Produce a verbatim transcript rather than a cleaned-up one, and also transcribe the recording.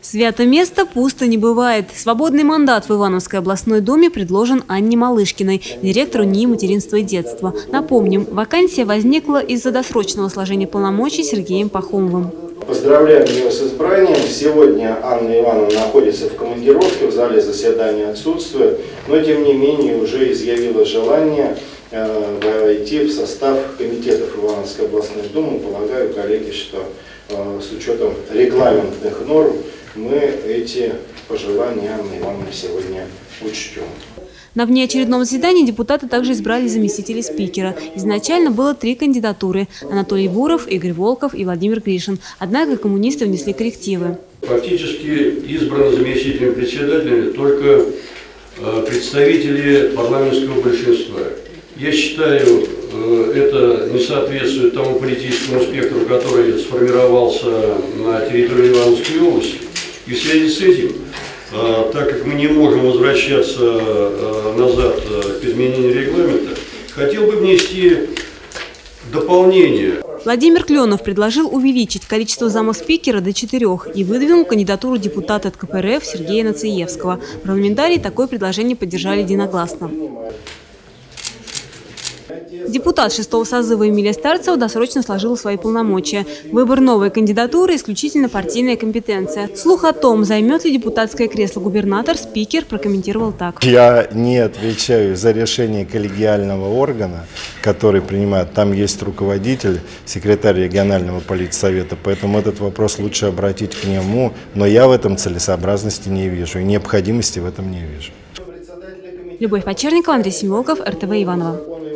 Свято место пусто не бывает. Свободный мандат в Ивановской областной думе предложен Анне Малышкиной, директору НИИ материнства и детства. Напомним, вакансия возникла из-за досрочного сложения полномочий Сергеем Пахомовым. Поздравляем ее с избранием. Сегодня Анна Ивановна находится в командировке, в зале заседания отсутствует, но тем не менее уже изъявила желание э, войти в состав комитетов Ивановской областной думы. Полагаю, коллеги, что э, с учетом регламентных норм мы эти пожелания Анны Ивановны сегодня учтем. На внеочередном заседании депутаты также избрали заместителей спикера. Изначально было три кандидатуры – Анатолий Буров, Игорь Волков и Владимир Гришин. Однако коммунисты внесли коррективы. Фактически избраны заместителями председателя только представители парламентского большинства. Я считаю, это не соответствует тому политическому спектру, который сформировался на территории Ивановской области. И в связи с этим, так как мы не можем возвращаться назад к изменению регламента, хотел бы внести дополнение. Владимир Кленов предложил увеличить количество замов спикера до четырех и выдвинул кандидатуру депутата от ка пэ эр эф Сергея Нациевского. Парламентарии такое предложение поддержали единогласно. Депутат шестого созыва Эмилия Старцева досрочно сложил свои полномочия. Выбор новой кандидатуры – исключительно партийная компетенция. Слух о том, займет ли депутатское кресло губернатор, спикер прокомментировал так. Я не отвечаю за решение коллегиального органа, который принимает. Там есть руководитель, секретарь регионального политсовета, поэтому этот вопрос лучше обратить к нему. Но я в этом целесообразности не вижу и необходимости в этом не вижу. Любовь Почерникова, Андрей Семилоков, эр тэ вэ Иваново.